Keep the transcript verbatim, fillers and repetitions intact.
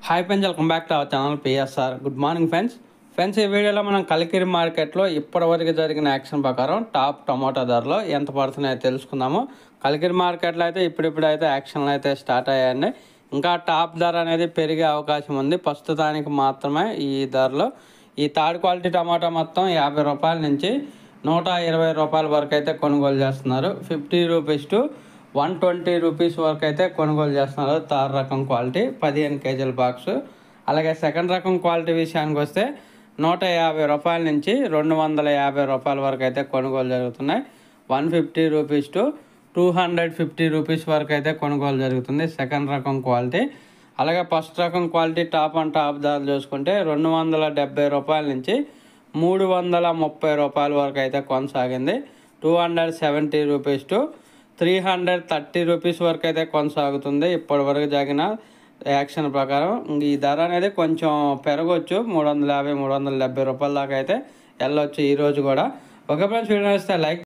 Hi friends, welcome back to our channel PSR. Good morning friends. Friends ఈ వీడియోలో మనం కలికిరి మార్కెట్లో ఇప్పటివరకు జరిగిన యాక్షన్ ప్రకారం టాప్ టమాటా ధరలు ఎంత పడుతున్నాయో తెలుసుకుందాము. కలికిరి మార్కెట్లో అయితే ఇప్పుడిప్పుడు అయితే యాక్షన్లు అయితే స్టార్ట్ అయ్యాయండి. ఇంకా టాప్ ధర అనేది పెరిగే అవకాశం ఉంది. ప్రస్తుతానికి మాత్రమే ఈ ధరలో ఈ థర్డ్ క్వాలిటీ టమాటా మొత్తం యాభై రూపాయల నుంచి నూట ఇరవై రూపాయల వరకు అయితే కొనుగోలు చేస్తున్నారు. Fifty rupees to one twenty rupees వరకు అయితే కొనుగోలు చేస్తున్నారు థర్డ్ రకం క్వాలిటీ పదిహేను కేజీల బాక్స్. అలాగే సెకండ్ రకం క్వాలిటీ విషయానికి వస్తే నూట యాభై రూపాయల నుంచి రెండు వందల యాభై రూపాయల వరకు అయితే కొనుగోలు జరుగుతున్నాయి. One fifty rupees to two hundred fifty rupees వరకు అయితే కొనుగోలు జరుగుతుంది సెకండ్ రకం క్వాలిటీ. అలాగే ఫస్ట్ రకం క్వాలిటీ టాప్ అండ్ టాప్ ధరలు చూసుకుంటే రెండు వందల డెబ్బై రూపాయల నుంచి మూడు వందల ముప్పై రూపాయల వరకు అయితే కొనసాగింది. Two hundred seventy rupees to three hundred thirty rupees వరకు అయితే కొనసాగుతుంది ఇప్పటి వరకు జరిగిన యాక్షన్ ప్రకారం. ఈ ధర అనేది కొంచెం పెరగవచ్చు, మూడు వందల యాభై మూడు వందల డెబ్బై రూపాయల దాకా అయితే వెళ్ళొచ్చు ఈరోజు కూడా. ఒక ఫ్రెండ్స్ వీడియో వస్తే లైక్